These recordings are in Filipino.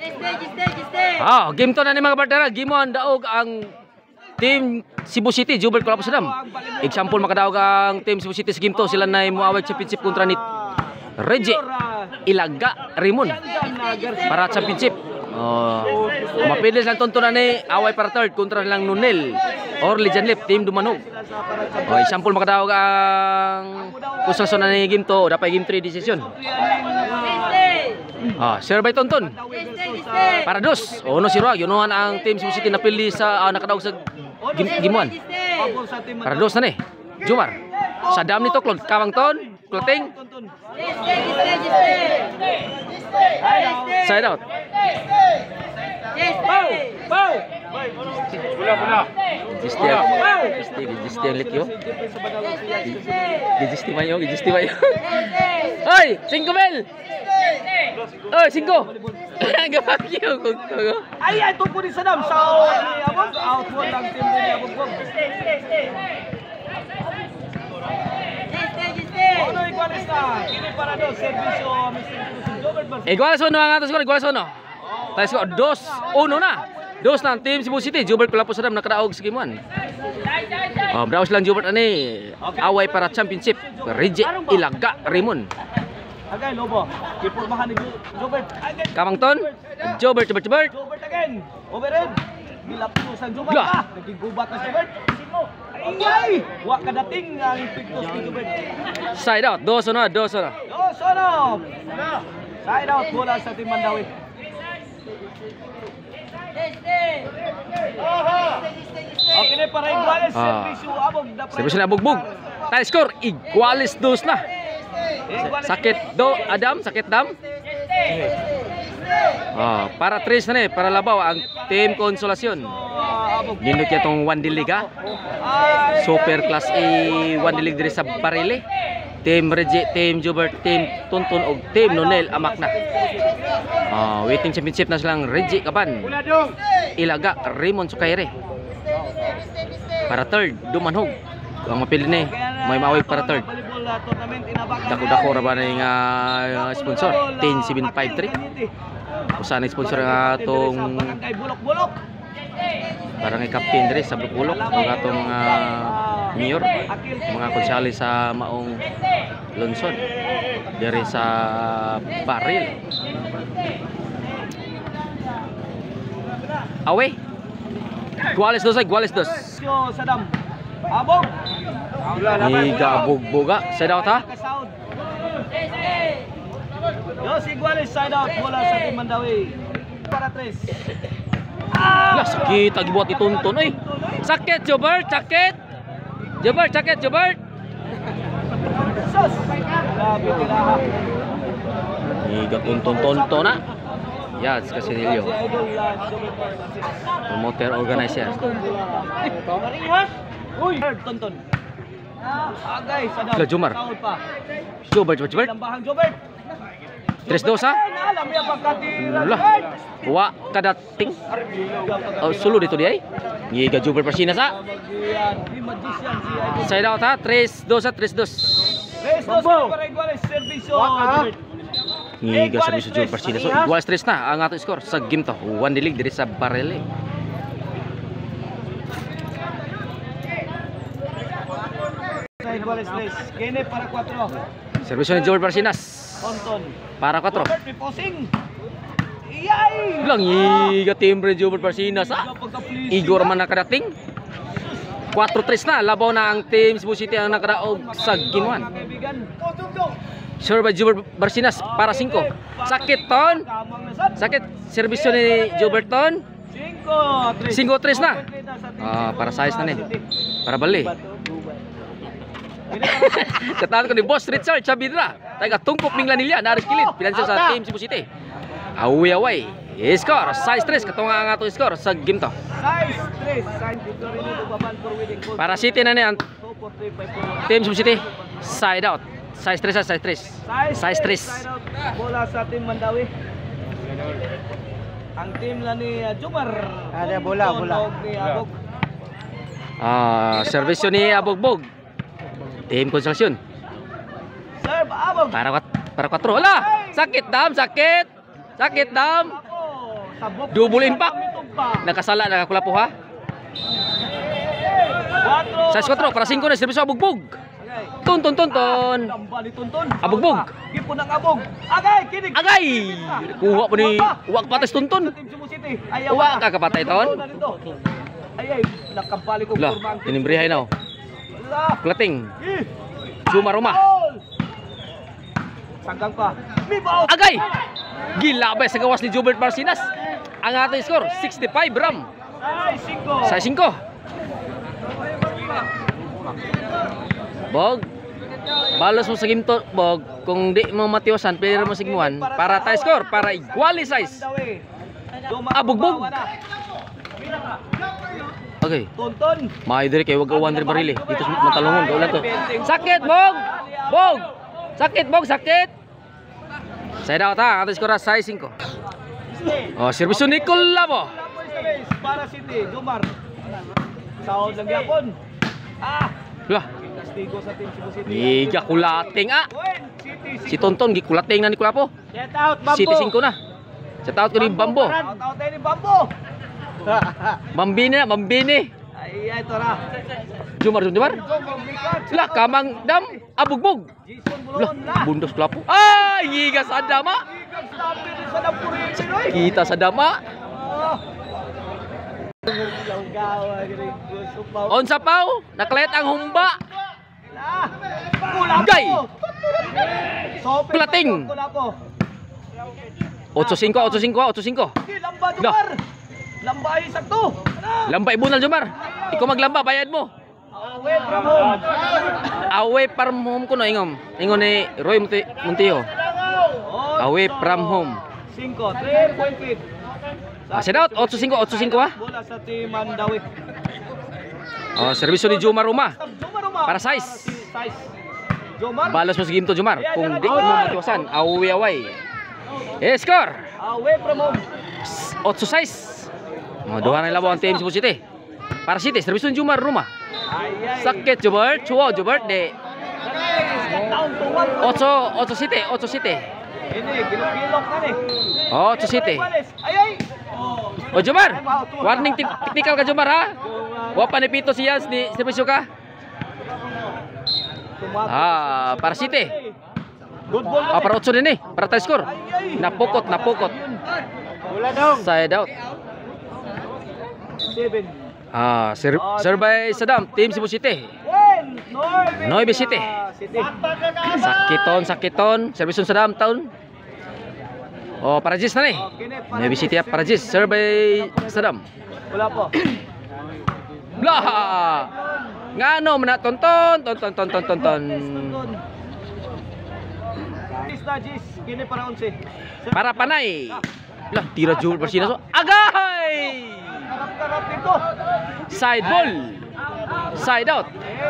Game to na ni mga partner. Game mo ang daog ang Team Cebu City, Jubert Kalapos Adam. Example makadaog ang Team Cebu City sa game to. Sila na muaway championship kontra ni Reggie Ilaga Rimon para championship. Mapilis lang tontonan ni away para third kontra lang Nunel or Legion Lip Team Dumanog. Example makadaog ang kusasyon na ni game to. Dapat game 3 decision. Share by tonton para dos. No si Roag. Yunuhan ang Team Cebu City napili sa nakadaog sa game 1. Para dos na ni Jumar. Sa dam nito Claude Kamangton Clothing. Side out. Bola. Gisti ang likyo. Gisti mayo. Hoy, 5 bel. Oy, 5. Gapakyo ko. Ay, ito po ni Sadam sa abog out mo lang team ni abog. Ano iguales na? Kini para do servisyo iguales no ang atos ko, iguales no. Tayo ko 2-1 na. 2 na ang Team Cebu City, Jubert Kalapos Adam nakadaog sa game 1. Braus lang Jubert ani away para championship. Reggie Ilaga Rimon. Agay lobo. Ipormahan ni Jubert. Kamangton, Jubert again. Overhead. Gilapusan Jubert pa. Nagigubat na Jubert. Ay! Wa kadating ang pigtos ni Jubert. Side out, 2-1. Side out bola sa Team Mandawi. Okay na para iguales servisyo abog. Servisyo na abugbog. Tayo score iguales 2 na. Sakit do Adam, sakit dam. Para 3 na ni para labaw ang Team Konsolasyon. Nindot ya tong 1 Liga. Super Class A 1 League diri sa Barile. Team Reggie, Team Jubert, Team Tuntun og Team Nonel amak na. Waiting championship na silang Reggie Kaban. Ilaga Raymond Sukaire. Para third Dumanhog. Ang mapili ni may mawig para third. Dako-dako ra ba ning sponsor 10753. Usa na sponsor nga tong parang captain diri sa Bulok ug atong mga mayor, mga konsyali sa maong lungsod diri sa Baril. Away. Iguales dos. Sadam. Abog. Iga bugboga. Side out ha. Dos iguales side out bola sa Team Mandawi. Para 3. Sakit lagi buat ditonton eh. Sakit Jobert, sakit. Jobert. Sus. Grabe tiraha. Iga tonton na. Yes, Casinillo. Promoter organizer. Uy, tonton. Agay Sadam. Jumar. Jobert. Lambahang Jobert. 3-2 ha. Wa kadating. Sulu dito di ay. Ngiga Jubert Persina sa. Side out ha. 3-2 ha. 3-2. Para iguales servisyo Jubert. Ngiga servisyo Jubert Persina. So iguales 3 na ang ato score sa game to. 1 League diri sa Barele. Iguales 3. Kene para 4. Servisyo ni Jubert Persinas. Tonton. Para 4. Posing. Iyay! Lang iga timbre Jubert Persinas ha. Igor man nakadating. 4-3 na. Labaw na ang Team Cebu City ang nakadaog sa game 1. Sure by Jubert Persinas para 5. Sakit ton. Sakit servisyo ni Jubert ton. 5-3 na. Para size na ni. Para bali. Katahan ko ni Boss Richard Chabidra. Taga tungkop minglan nila naris kilid pinansya sa Team Cebu City. Away. Score size 3 katong ang ato score sa game to. Size 3. Para City na ni ang Team Cebu City. Side out. Size 3 sa size 3. Bola sa Team Mandawi. Ang team la ni Jumar. Ada bola. Ni Abog. Servisyo ni Abogbog. Team Konsolasyon. Serve Abog. Para 4. Ala! Sakit dam. Double impact. Nakasala, nakakulapo ha. Size 4 para 5 na serbisyo abugbog. Ton. Lamba ni Tonton. Abugbog. Gipon ang abog. Agay, kinig. Agay! Kuha pa ni uwak patas Tonton. Team Cebu City. Ayaw Uwak na. ka kapatay ton. Ay, nakabalik ko Lah, kurma. tinimbrihay na. Lah. Klating. Juma Roma. Sanggang pa. Mibaw. Agay! Gilabay sa gawas ni Jobert Marcinas. Ang ating score 65 ram. Ay, 5. Sa 5. Bog. Balos mo sa ginto, Bog. Kung di mo matiwasan, pwede mo sigmuhan para tie score, para equalize. Abugbog. Okay. Tonton. May dire kay wag awan dire barili. Dito matalungon gaulan to. Sakit, Bog. Bog. Sakit, Bog, sakit. Side out ha, ating score 6-5. Oh, servisyo ni Kulabo. Para City, Jomar. Sahod lang yapon. Lah, Castigo sa Team Cebu City. giga kulating Si Tonton gikulating na ni Kulapo. Get out, Bambo. City 5 na. Sa taot ko ni Bambo. Out tayo ni Bambo. Bambini na, Bambini. Ay, ito na. Jumar. Lah, kamang dam, abugbog. Jason Lah, Bulon na. bundos Kulapo. Ay, giga sa dama. Sa Dampuri, Pinoy. Kita sa dama. On sa pau, naklet ang humba. Gay. Kulating. 8-5. Lamba, Jomar. Lamba ay sakto. Lamba ibunal Jomar. Ikaw maglamba, bayad mo. Away from home. Away from home ko no ingom. Ingon ni Roy Montijo. Away from home. 5, 3 point lead. Set out, 8-5 ha. Bola sa Team Mandawi. Oh, servisyo ni Jomar Roma. Jomar Roma. Para size. Jomar. Balas mo sa game to Jomar. Kung di mo matiwasan, away. Score. Away from home. 8-6. Duha na labaw ang Team Cebu City. Para City, servisyo ni Jomar Roma. Sakit Jobert. Chuo Jobert de. 8 City. Ini gilok-gilok na ni. 8 City. Ay. O Jomar, warning technical ka Jomar ha. Wa pa ni Pito si Yans ni servisyo ka. Para City. Good ball. Para 8 din para tie score. Napukot. Wala daw. Side out. 7. Serve by Saddam, Team Cebu City. 9 City. Sakiton. Servisyon Saddam taon. Oh, para Jis na ni. 9 City para Jis. Serve by Saddam. Wala po. Lah. Ngano man tonton. Jis, kini para 11. Para panay. Lah, tira jul bersih so. Agay! Karap dito. Side ball. Side out.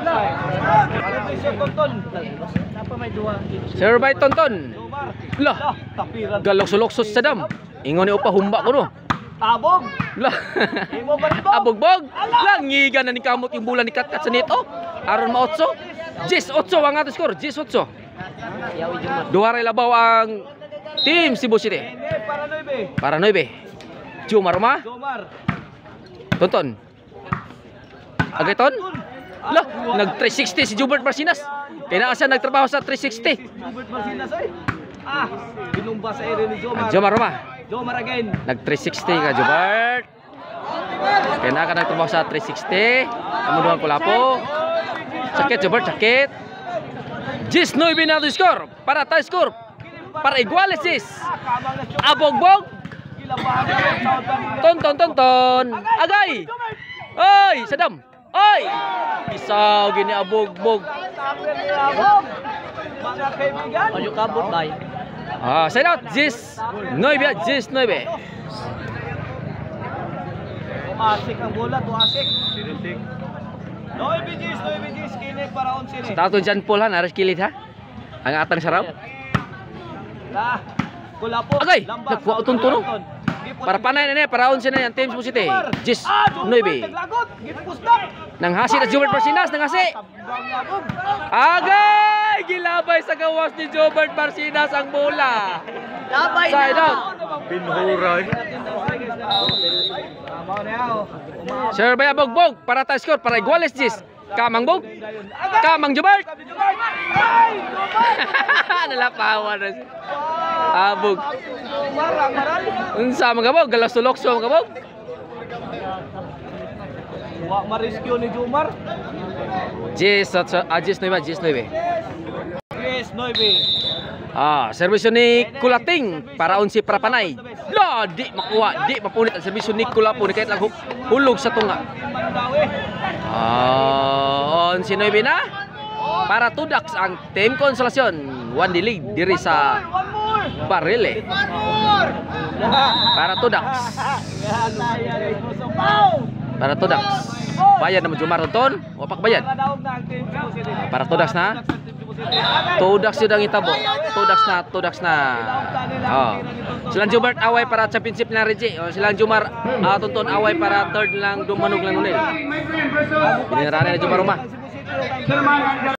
Serve by Tonton. Lah, galok-sulok-sus sa dam. Ingon ni upa humba ko no. Tabog. Lah. Imo ba nito? Abugbog. Langigan na ni kamot yung bulan ni Katkat sa nito. Aron ma 8. Jis 8 ang ating score. Jis 8. Duha ray labaw ang Team Cebu City. Para 9. Jomar Roma. Tonton. Agayton. Lah, nag 360 si Jobert Marcinas. Kaya siya nagtrabaho sa 360. Jobert Marcinas ay. Binumba sa area ni Jomar. Jomar Roma. Jomar again. Nag 360 ka Jobert. Kaya ka nagtrabaho sa 360. Kamuduhan ko lapo. Sakit Jobert, sakit. Jis 9 na ito score. Para tie score. Para iguales Jis. Abogbog. Tonton. Agay. Oy, Saddam. Oy. Isaw gini abogbog. Mga kaibigan. Ayo kabot bay. Side out Jis 9. Jis 9. Asik ang bola, asik. 9 Jis kini para 11 ni. Sa taon dyan Paul ha, naras kilit ha. Ang atang sarap. Lah, kulapo. Agay, nagkuha ko tuntuno. Para panay na niya, para 11 na yan, Team Cebu City. Jis 9. Nang hasi na Jobert Marcinas, nang hasi. Agay! Gilabay sa gawas ni Jobert Marcinas ang bola. Side out. Binhuray. Mao na yaw. Sir Baya Bogbog para ta score para iguales Jis. Kamang Bog. Kamang Jubart. Ay, Jomar! Nalapawan na siya. Abog. Jomar, ang maral. Unsa mga Bog? Galas tulokso mga Bog. Wa ma-rescue ni Jomar. Jis 9. Jis 9. Yes, 9. Serbisyo ni Kulating para 11 para panay. La, di makuha, di mapunit ang serbisyo ni Kulapo ni kahit lang hulog sa tunga. 11 na para Tudax ang Team Konsolasyon. One dilig diri sa Barile. Para Tudax. Para Tudax. Bayad na mo Jomar Tonton, wapak bayad. Para Tudax na. Tudax yun ang itabo. Tudax na. Silang Jomar away para championship na Reggie. Silang Jomar Tonton away para third lang dumanog lang ulit. Biniranan na Jomar Uma.